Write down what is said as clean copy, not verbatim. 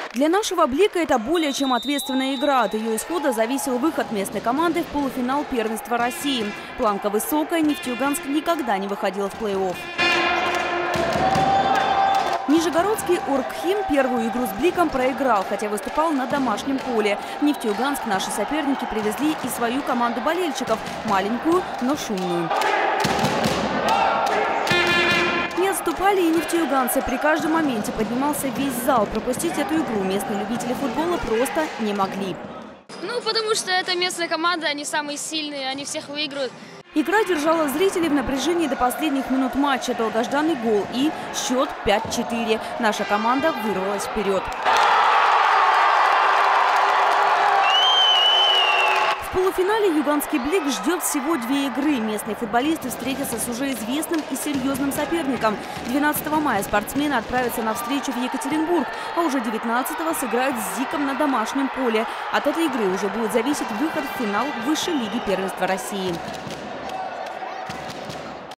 Для нашего Блика это более чем ответственная игра. От ее исхода зависел выход местной команды в полуфинал первенства России. Планка высокая, Нефтеюганск никогда не выходил в плей-офф. Нижегородский Оргхим первую игру с Бликом проиграл, хотя выступал на домашнем поле. В Нефтеюганск наши соперники привезли и свою команду болельщиков – маленькую, но шумную. Не отступали и нефтеюганцы. При каждом моменте поднимался весь зал. Пропустить эту игру местные любители футбола просто не могли. Потому что это местная команда, они самые сильные, они всех выиграют. Игра держала зрителей в напряжении до последних минут матча. Долгожданный гол и счет 5-4. Наша команда вырвалась вперед. В полуфинале юганский Блик ждет всего 2 игры. Местные футболисты встретятся с уже известным и серьезным соперником. 12 мая спортсмены отправятся на встречу в Екатеринбург, а уже 19-го сыграют с ЗИКом на домашнем поле. От этой игры уже будет зависеть выход в финал высшей лиги первенства России.